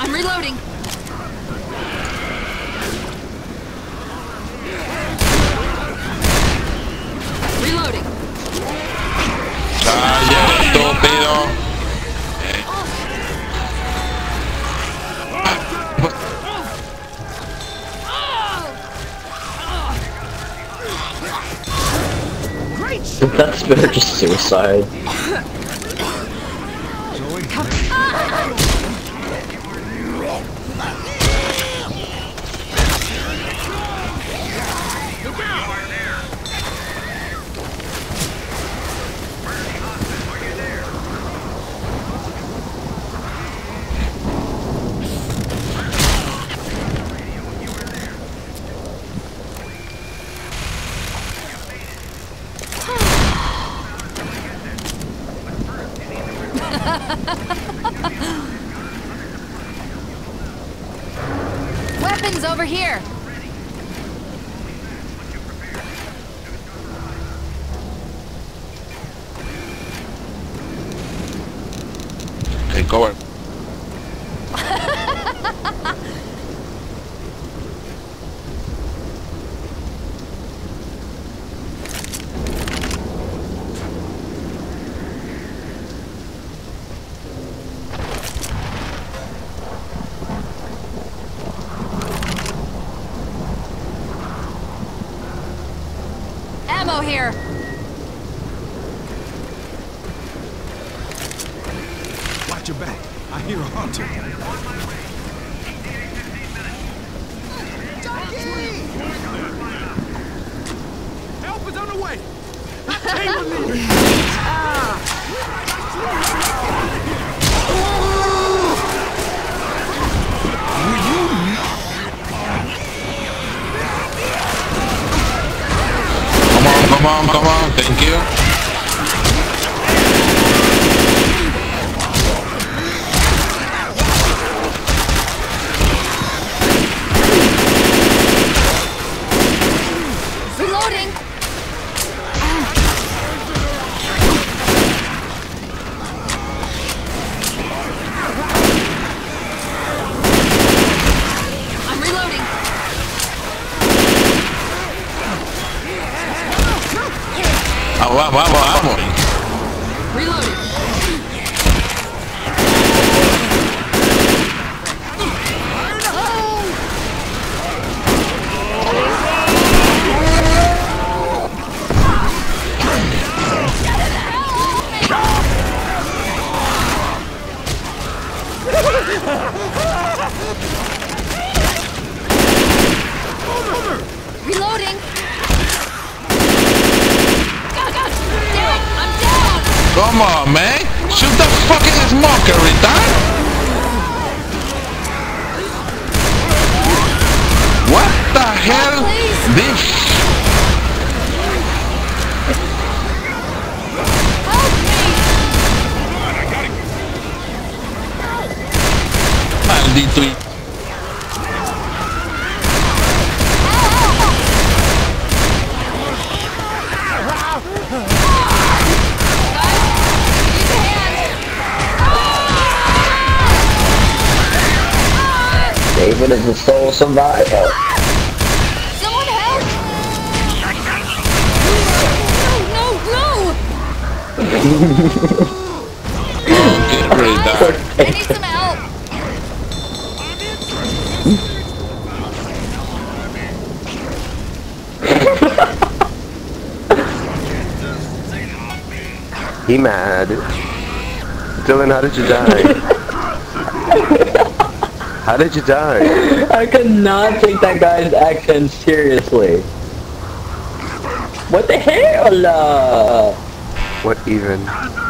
I'm reloading. Reloading. ¡Calla, estúpido! That's better just suicide. Weapons over here. Hey, cover. Ammo here. Watch your back. I hear a hunter. Help is on the way. Come on, thank you. Reloading. I'm reloading. Vamos. Reloading. Reloading. Come on, man. Shoot the fucking smoker, retard. What the hell? This. Maldito. David is the sole survivor. Someone help! No! Oh, get rid of that. I need some help! He mad. Dylan, how did you die? How did you die? I could not take that guy's accent seriously. What the hell? What even?